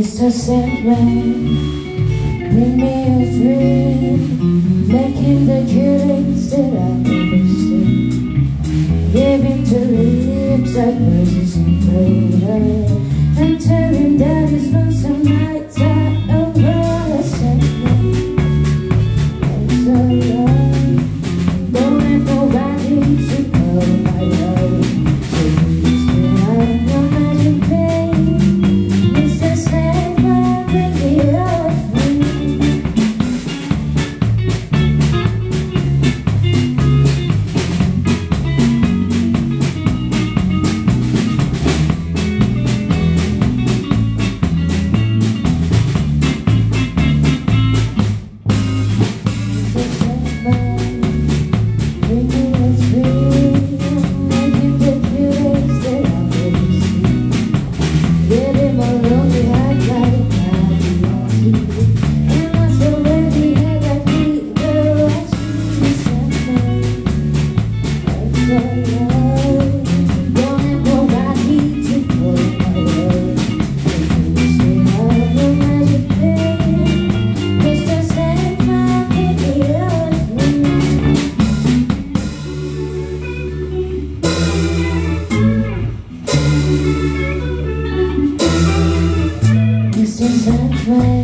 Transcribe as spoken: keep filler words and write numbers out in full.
Mister Sandman, bring me a dream, make him the cutest that I've ever seen. Give him two lips like roses and gold, and tell him that his lonesome nights are over. Sandman, I'm so young, don't have nobody to call my own. So please turn on your magic pain. Mister Sandman, bring me a dream. Sandman.